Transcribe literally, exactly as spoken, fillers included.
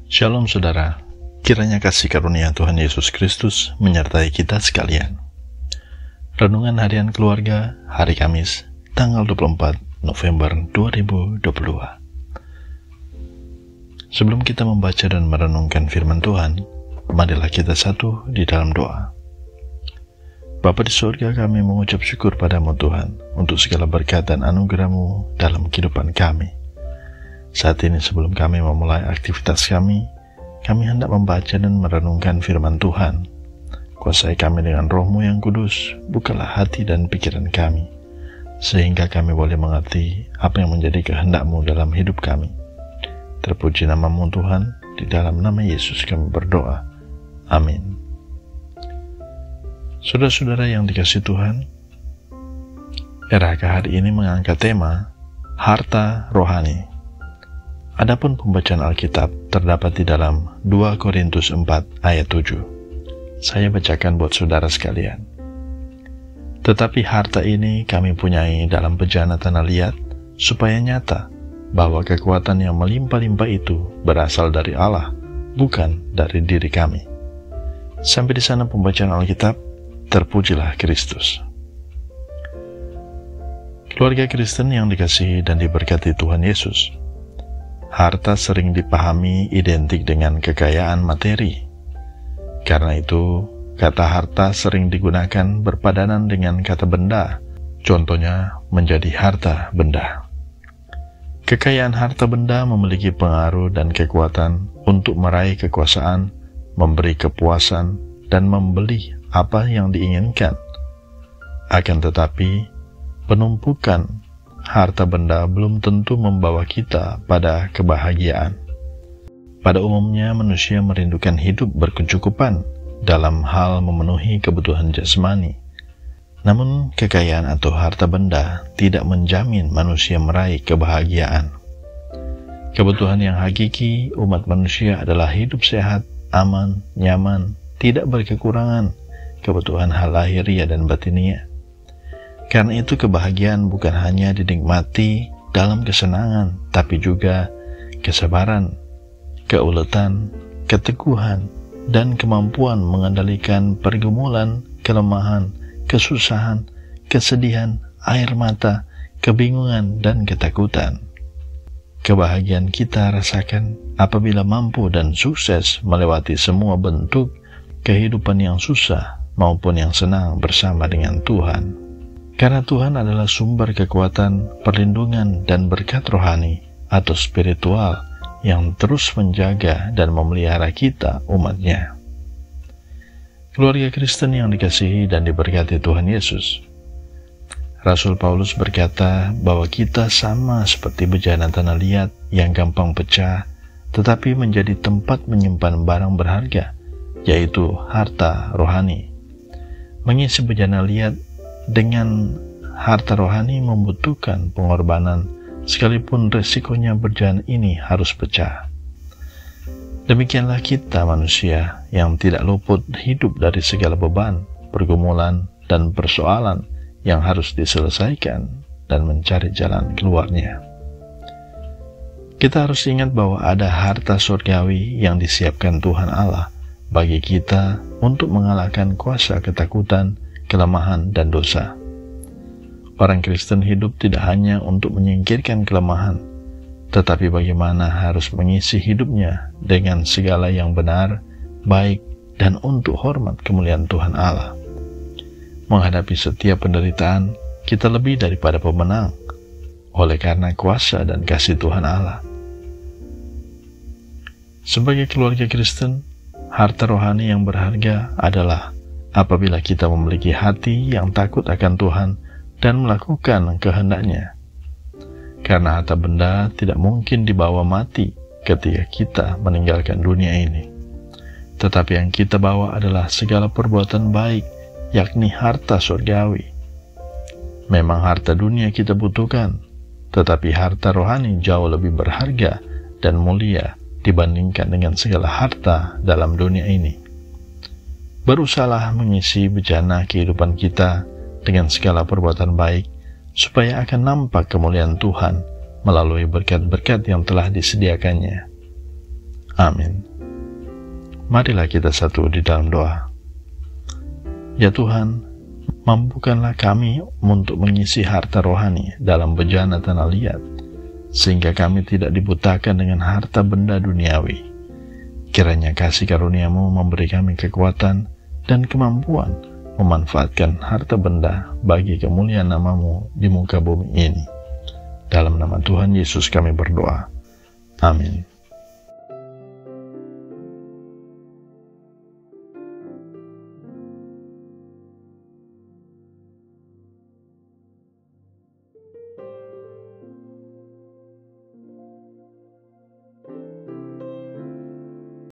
Shalom saudara, kiranya kasih karunia Tuhan Yesus Kristus menyertai kita sekalian. Renungan Harian Keluarga, hari Kamis, tanggal dua puluh empat November dua ribu dua puluh dua. Sebelum kita membaca dan merenungkan firman Tuhan, marilah kita satu di dalam doa. Bapa di surga, kami mengucap syukur padamu Tuhan, untuk segala berkat dan anugerah-Mu dalam kehidupan kami. Saat ini sebelum kami memulai aktivitas kami, kami hendak membaca dan merenungkan firman Tuhan. Kuasai kami dengan Roh-Mu yang kudus, bukalah hati dan pikiran kami, sehingga kami boleh mengerti apa yang menjadi kehendak-Mu dalam hidup kami. Terpuji nama-Mu Tuhan, di dalam nama Yesus kami berdoa. Amin. Saudara-saudara yang dikasihi Tuhan, R H K hari ini mengangkat tema Harta Rohani. Adapun pembacaan Alkitab terdapat di dalam dua Korintus empat ayat tujuh. Saya bacakan buat saudara sekalian. Tetapi harta ini kami punyai dalam bejana tanah liat, supaya nyata bahwa kekuatan yang melimpah-limpah itu berasal dari Allah, bukan dari diri kami. Sampai di sana pembacaan Alkitab. Terpujilah Kristus. Keluarga Kristen yang dikasihi dan diberkati Tuhan Yesus, harta sering dipahami identik dengan kekayaan materi. Karena itu, kata harta sering digunakan berpadanan dengan kata benda, contohnya menjadi harta benda. Kekayaan harta benda memiliki pengaruh dan kekuatan untuk meraih kekuasaan, memberi kepuasan, dan membeli apa yang diinginkan. Akan tetapi, penumpukan harta benda belum tentu membawa kita pada kebahagiaan. Pada umumnya, manusia merindukan hidup berkecukupan dalam hal memenuhi kebutuhan jasmani. Namun, kekayaan atau harta benda tidak menjamin manusia meraih kebahagiaan. Kebutuhan yang hakiki umat manusia adalah hidup sehat, aman, nyaman, tidak berkekurangan, kebutuhan hal lahiriah dan batiniah. Karena itu kebahagiaan bukan hanya dinikmati dalam kesenangan, tapi juga kesabaran, keuletan, keteguhan, dan kemampuan mengendalikan pergumulan, kelemahan, kesusahan, kesedihan, air mata, kebingungan, dan ketakutan. Kebahagiaan kita rasakan apabila mampu dan sukses melewati semua bentuk kehidupan yang susah maupun yang senang bersama dengan Tuhan. Karena Tuhan adalah sumber kekuatan, perlindungan, dan berkat rohani atau spiritual yang terus menjaga dan memelihara kita, umat-Nya. Keluarga Kristen yang dikasihi dan diberkati Tuhan Yesus, Rasul Paulus berkata bahwa kita sama seperti bejana tanah liat yang gampang pecah, tetapi menjadi tempat menyimpan barang berharga, yaitu harta rohani. Mengisi bejana liat dengan harta rohani membutuhkan pengorbanan, sekalipun resikonya bejana ini harus pecah. Demikianlah kita manusia yang tidak luput hidup dari segala beban, pergumulan, dan persoalan yang harus diselesaikan dan mencari jalan keluarnya. Kita harus ingat bahwa ada harta surgawi yang disiapkan Tuhan Allah bagi kita untuk mengalahkan kuasa ketakutan, kelemahan, dan dosa. Orang Kristen hidup tidak hanya untuk menyingkirkan kelemahan, tetapi bagaimana harus mengisi hidupnya dengan segala yang benar, baik, dan untuk hormat kemuliaan Tuhan Allah. Menghadapi setiap penderitaan, kita lebih daripada pemenang, oleh karena kuasa dan kasih Tuhan Allah. Sebagai keluarga Kristen, harta rohani yang berharga adalah apabila kita memiliki hati yang takut akan Tuhan dan melakukan kehendak-Nya. Karena harta benda tidak mungkin dibawa mati ketika kita meninggalkan dunia ini. Tetapi yang kita bawa adalah segala perbuatan baik, yakni harta surgawi. Memang harta dunia kita butuhkan, tetapi harta rohani jauh lebih berharga dan mulia dibandingkan dengan segala harta dalam dunia ini. Berusahalah mengisi bejana kehidupan kita dengan segala perbuatan baik, supaya akan nampak kemuliaan Tuhan melalui berkat-berkat yang telah disediakannya. Amin. Marilah kita satu di dalam doa. Ya Tuhan, mampukanlah kami untuk mengisi harta rohani dalam bejana tanah liat, sehingga kami tidak dibutakan dengan harta benda duniawi. Kiranya kasih karunia-Mu memberi kami kekuatan dan kemampuan memanfaatkan harta benda bagi kemuliaan nama-Mu di muka bumi ini. Dalam nama Tuhan Yesus kami berdoa. Amin.